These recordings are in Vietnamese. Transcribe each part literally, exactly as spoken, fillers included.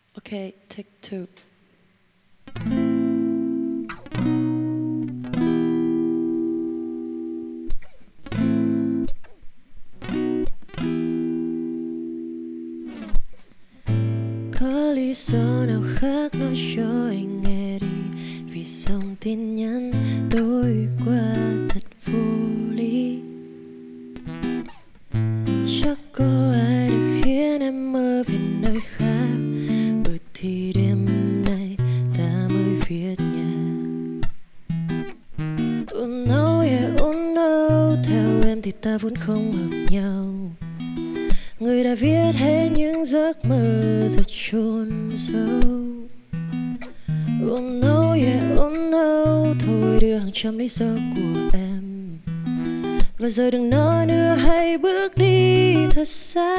Okay, take two. Có lý do nào khác nói cho anh nghe đi, vì dòng tin nhắn tối qua thật vô lý. Chắc có ai được khiến em mơ về nơi khác, ừ thì đêm nay ta mới viết nhà. Oh no, yeah, oh no, theo em thì ta vốn không hợp nhau. Người đã viết hết những giấc mơ giờ chôn sâu. Oh no, yeah, oh no, thôi đưa hàng trăm lý do của em. Và giờ đừng nói nữa, hãy bước đi thật xa.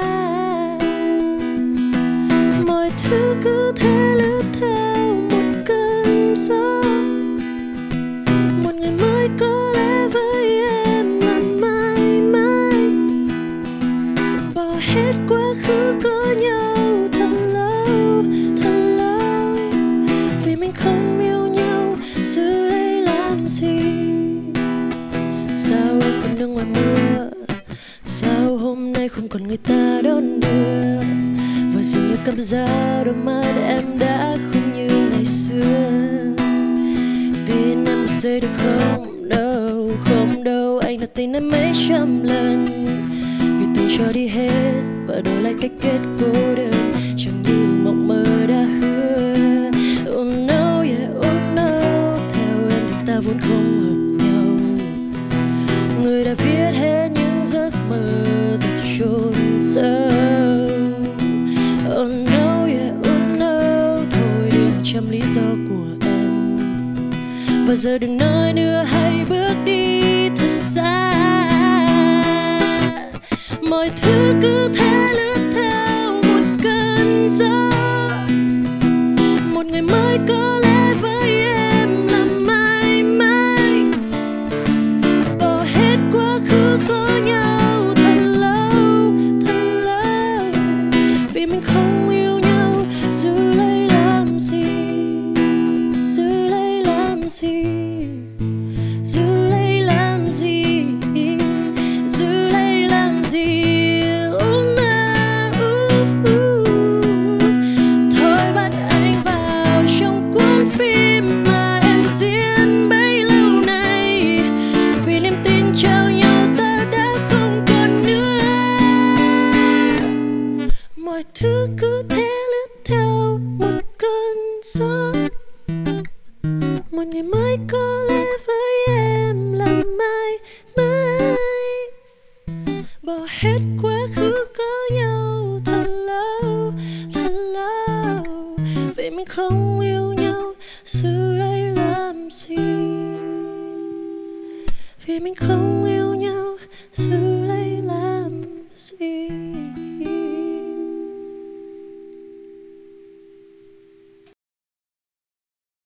Mọi thứ cứ thế lướt theo một cơn gió. Một ngày mới có lẽ với em là mãi mãi. Bỏ hết quá khứ có nhau thật lâu, thật lâu. Vì mình không yêu nhau, giữ lấy làm gì? Sao em còn đứng ngoài mưa? Sao hôm nay không còn người ta đón đưa? Và dường như cảm giác đôi mắt em đã không như ngày xưa. Tin em một giây được không? Đâu, không đâu. Anh đã tin em mấy trăm lần, vì từng cho đi hết và đổi lại cách kết cô đơn, chẳng như mộng mơ đã hứa. Oh no, yeah, oh no, theo em thì ta vốn không hợp nhau. Người đã viết hết những giấc mơ giờ chôn sâu. Oh no, yeah, oh no, thôi đưa hàng trăm lý do của em. Và giờ đừng nói nữa, hãy bước đi thật xa. Mọi thứ cứ thế lướt theo một cơn gió. Một ngày mới có lẽ với em là mãi mãi. Bỏ hết quá khứ có nhau thật lâu, thật lâu. Vì mình không yêu nhau, giữ lấy làm gì? Giữ lấy làm gì? Giữ lấy làm gì? Giữ lấy làm gì? Oh no, uh, uh. Thôi bắt anh vào trong cuốn phim mà em diễn bấy lâu nay. Vì niềm tin trao nhau ta đã không còn nữa. Mọi thứ cứ thế lướt theo một cơn gió. Một ngày mới có lẽ với em là mãi mãi. Bỏ hết quá khứ có nhau thật lâu, thật lâu. Vì mình không yêu nhau, giữ